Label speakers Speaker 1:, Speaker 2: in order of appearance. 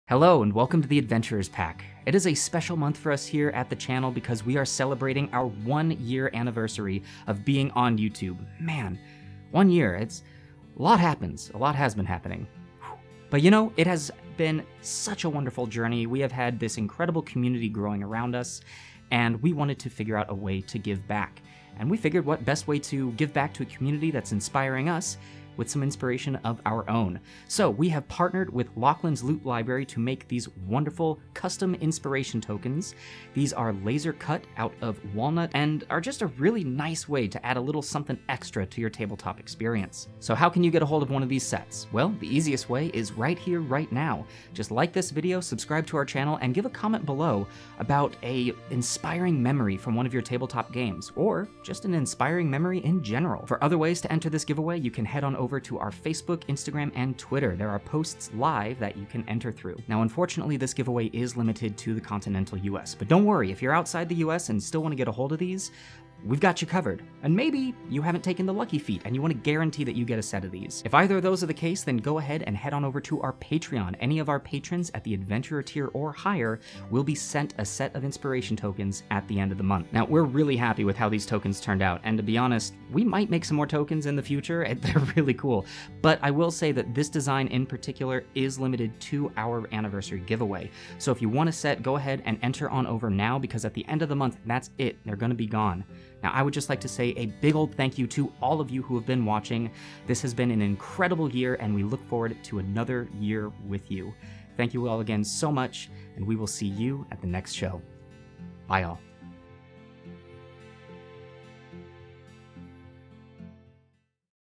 Speaker 1: Hello and welcome to the Adventurers Pack. It is a special month for us here at the channel because we are celebrating our 1-year anniversary of being on YouTube. Man, 1 year, a lot happens, a lot has been happening. But you know, it has been such a wonderful journey. We have had this incredible community growing around us, and we wanted to figure out a way to give back. And we figured what best way to give back to a community that's inspiring us with some inspiration of our own. So we have partnered with Lauchlan's Loot Library to make these wonderful custom inspiration tokens. These are laser cut out of walnut and are just a really nice way to add a little something extra to your tabletop experience. So how can you get a hold of one of these sets? Well, the easiest way is right here, right now. Just like this video, subscribe to our channel, and give a comment below about a inspiring memory from one of your tabletop games, or just an inspiring memory in general. For other ways to enter this giveaway, you can head on over to our Facebook, Instagram, and Twitter. There are posts live that you can enter through. Now, unfortunately, this giveaway is limited to the continental US, but don't worry, if you're outside the US and still want to get a hold of these, we've got you covered. And maybe you haven't taken the lucky feat and you want to guarantee that you get a set of these. If either of those are the case, then go ahead and head on over to our Patreon. Any of our patrons at the Adventurer tier or higher will be sent a set of inspiration tokens at the end of the month. Now, we're really happy with how these tokens turned out, and to be honest, we might make some more tokens in the future, and they're really cool. But I will say that this design in particular is limited to our anniversary giveaway. So if you want a set, go ahead and enter on over now, because at the end of the month, that's it. They're gonna be gone. Now, I would just like to say a big old thank you to all of you who have been watching. This has been an incredible year, and we look forward to another year with you. Thank you all again so much, and we will see you at the next show. Bye all.